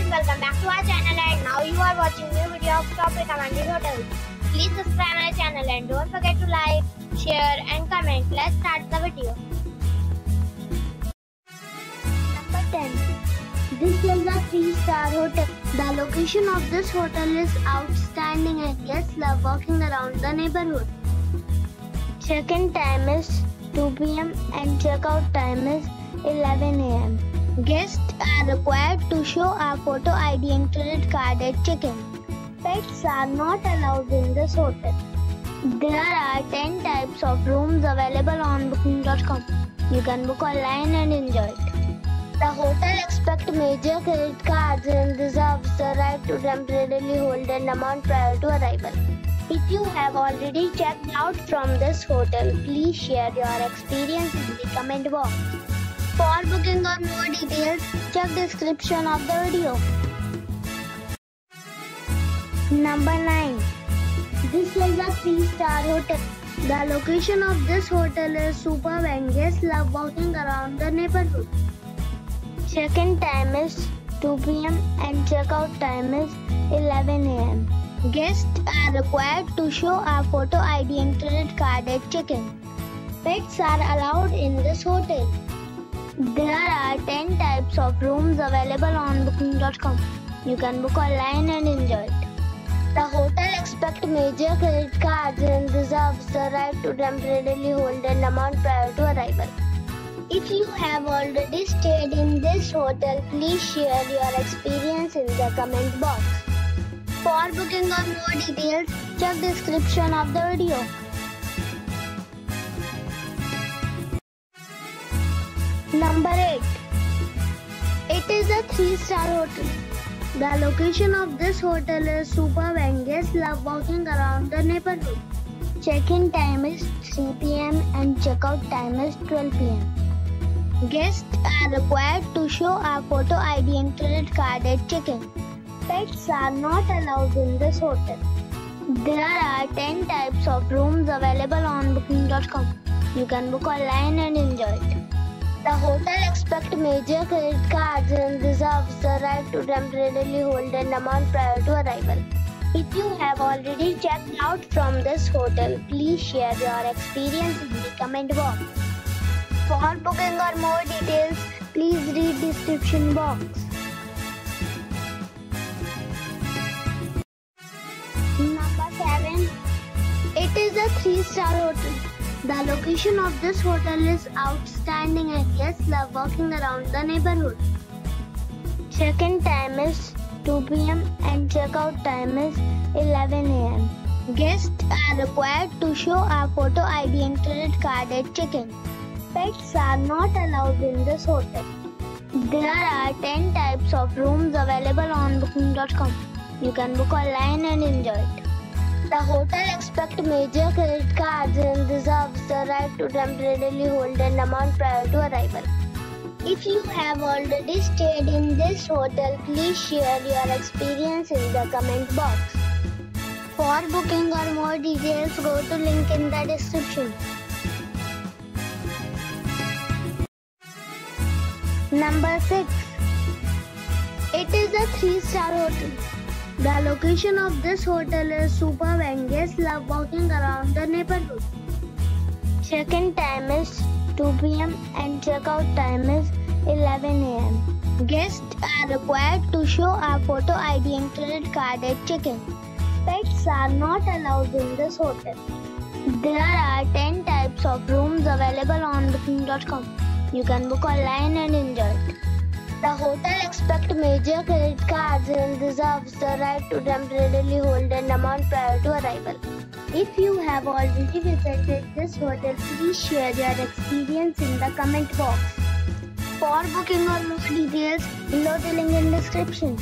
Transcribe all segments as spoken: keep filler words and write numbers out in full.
everyone, welcome back to our channel and now you are watching new video of top recommended hotels. Please subscribe my channel and don't forget to like, share and comment. Let's start the video. Number ten. This is a three star hotel. The location of this hotel is outstanding and guests love walking around the neighborhood. Check-in time is two p m and check-out time is eleven a m Guests are required to show a photo I D and credit card at check-in. Pets are not allowed in this hotel. There are ten types of rooms available on booking dot com. You can book online and enjoy it. The hotel expects major credit cards and reserves the right to temporarily hold an amount prior to arrival. If you have already checked out from this hotel, please share your experience in the comment box. For booking or more details, check description of the video. Number nine. This is a three star hotel. The location of this hotel is superb and guests love walking around the neighborhood. Check-in time is two p m and check-out time is eleven a m Guests are required to show a photo I D and credit card at check-in. Pets are allowed in this hotel. There are ten types of rooms available on booking dot com. You can book online and enjoy it. The hotel expects major credit cards and reserves the right to temporarily hold an amount prior to arrival. If you have already stayed in this hotel, please share your experience in the comment box. For booking or more details, check description of the video. Number eight. It is a three star hotel. The location of this hotel is superb and guests love walking around the neighborhood. Check-in time is three p m and check-out time is twelve p m Guests are required to show a photo I D and credit card at check-in. Pets are not allowed in this hotel. There are ten types of rooms available on booking dot com. You can book online and enjoy it. The hotel expects major credit cards and reserves the right to temporarily hold an amount prior to arrival. If you have already checked out from this hotel, please share your experience in the comment box. For booking or more details, please read description box. Number seven. It is a three star hotel. The location of this hotel is outstanding and guests love walking around the neighborhood. Check-in time is two p m and check-out time is eleven a m Guests are required to show a photo I D and credit card at check-in. Pets are not allowed in this hotel. There are ten types of rooms available on booking dot com. You can book online and enjoy it. The hotel expects major credit cards and reserves the right to temporarily hold an amount prior to arrival. If you have already stayed in this hotel, please share your experience in the comment box. For booking or more details, go to link in the description. Number six. It is a three star hotel. The location of this hotel is superb and guests love walking around the neighborhood. Check-in time is two p m and check-out time is eleven a m Guests are required to show a photo I D and credit card at check-in. Pets are not allowed in this hotel. There are ten types of rooms available on booking dot com. You can book online and enjoy it. The hotel expects major credit cards and reserves the right to temporarily hold an amount prior to arrival. If you have already visited this hotel, please share your experience in the comment box. For booking or more details, below the link in description.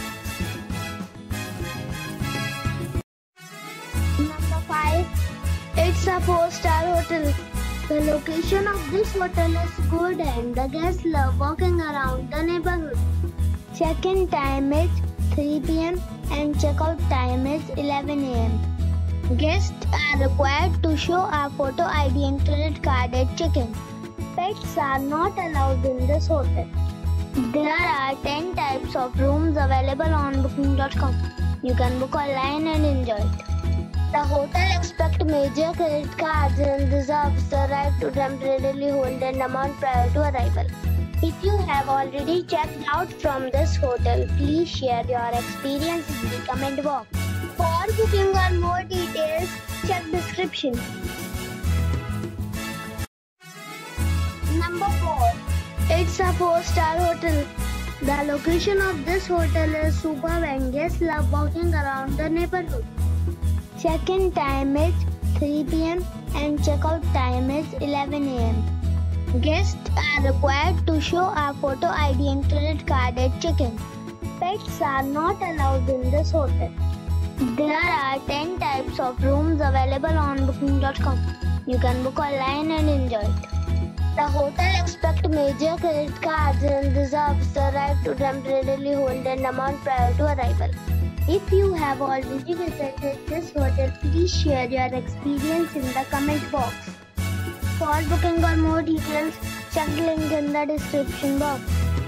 Number five. It's a four star hotel. The location of this hotel is good and the guests love walking around the neighborhood. Check-in time is three p m and check-out time is eleven a m Guests are required to show a photo I D and credit card at check-in. Pets are not allowed in this hotel. There are ten types types of rooms available on booking dot com. You can book online and enjoy it. The hotel expects major credit cards and reserves the right to temporarily hold an amount prior to arrival. If you have already checked out from this hotel, please share your experience in the comment box. For booking or more details, check description. Number four. It's a four-star hotel. The location of this hotel is superb and guests love walking around the neighborhood. Check-in time is three p m and check-out time is eleven a m Guests are required to show a photo I D and credit card at check-in. Pets are not allowed in this hotel. There are ten types of rooms available on booking dot com. You can book online and enjoy it. The hotel expects major credit cards and reserves the right to temporarily hold an amount prior to arrival. If you have already visited this hotel, please share your experience in the comment box. For booking or more details, check the link in the description box.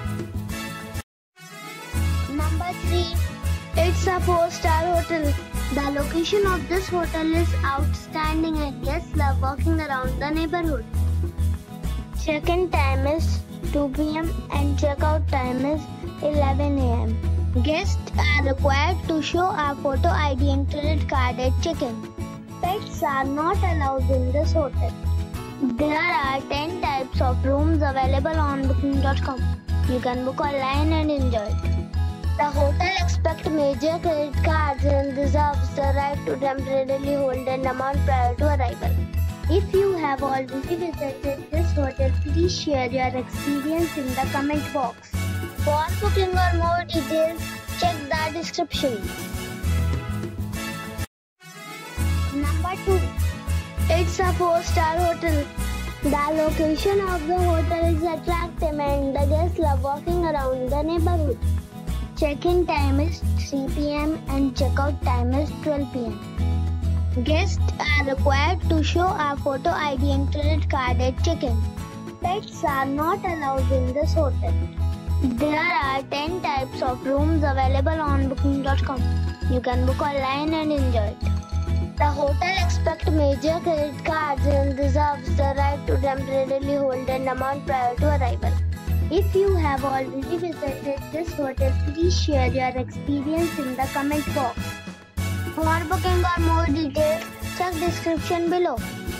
Number three. It's a four-star hotel. The location of this hotel is outstanding and guests love walking around the neighborhood. Check-in time is two p m and check-out time is eleven a m Guests are required to show a photo I D and credit card at check-in. Pets are not allowed in this hotel. There are ten types of rooms available on booking dot com. You can book online and enjoy it. The hotel expects major credit cards and reserves the right to temporarily hold an amount prior to arrival. If you have already visited this hotel, please share your experience in the comment box. For booking or more details, check the description. Number two. It's a four-star hotel. The location of the hotel is attractive and the guests love walking around the neighborhood. Check-in time is three p m and check-out time is twelve p m Guests are required to show a photo I D and credit card at check-in. Pets are not allowed in this hotel. There are ten types of rooms available on booking dot com. You can book online and enjoy it. The hotel expects major credit cards and reserves the right to temporarily hold an amount prior to arrival. If you have already visited this hotel, please share your experience in the comment box. For booking or more details, check description below.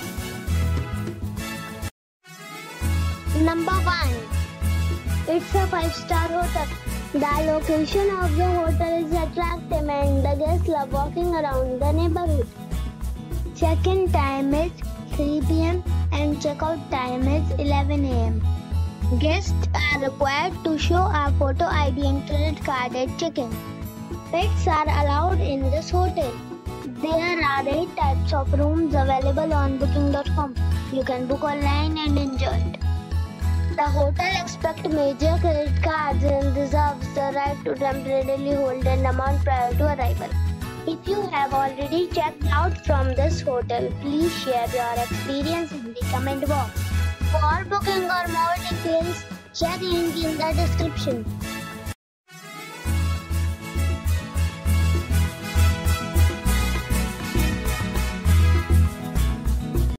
Number one. It's a five-star hotel. The location of the hotel is attractive and the guests love walking around the neighborhood. Check-in time is three p m and check-out time is eleven a m Guests are required to show a photo I D and credit card at check-in. Pets are allowed in this hotel. There are eight types of rooms available on booking dot com. You can book online and enjoy it. The hotel expects major credit cards and reserves the right to temporarily hold an amount prior to arrival. If you have already checked out from this hotel, please share your experience in the comment box. For booking or more details, check link in the description.